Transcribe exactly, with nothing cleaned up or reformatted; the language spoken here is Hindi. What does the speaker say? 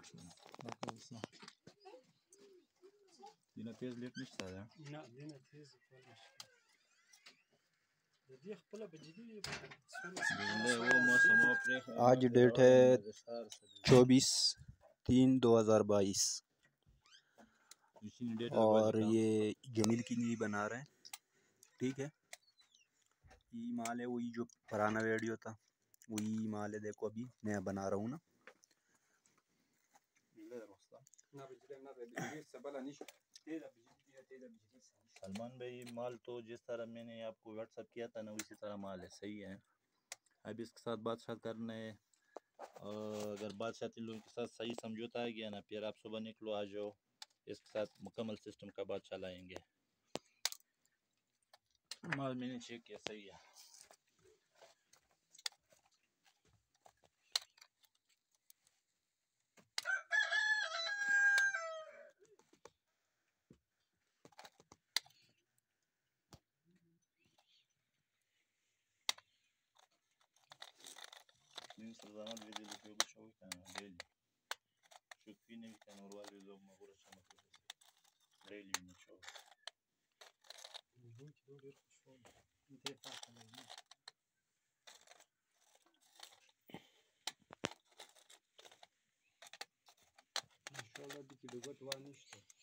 دينا تيز ليك مش ساده لا دينا تيز كلش دي خپل بجدي वो मौसम आज डेट है चौबीस तीन दो हज़ार बाईस और ये जमील की नींव बना रहे हैं। ठीक है, ये माल है वही जो पुराना वीडियो था, वही माल है। देखो अभी नया बना रहा हूँ ना। सलमान भाई माल तो जिस तरह मैंने आपको व्हाट्सअप किया था ना उसी तरह माल है, सही है। अब इसके साथ बादशाह करना है, और अगर बादशाह लोगों के साथ सही समझौता आ गया ना, फिर आप सुबह निकलो आ जाओ, इसके साथ मुकम्मल सिस्टम का बादशाह लाएंगे। माल मैंने चेक किया, सही है। من سلطان الفيديو اللي فيه بشوي كان ليلي شوف فيني كان والي لو ما غور الشمس ليلي من شوي ممكن دول يرخص شوي انت فاهم ان شاء الله دي كده جوه وانشته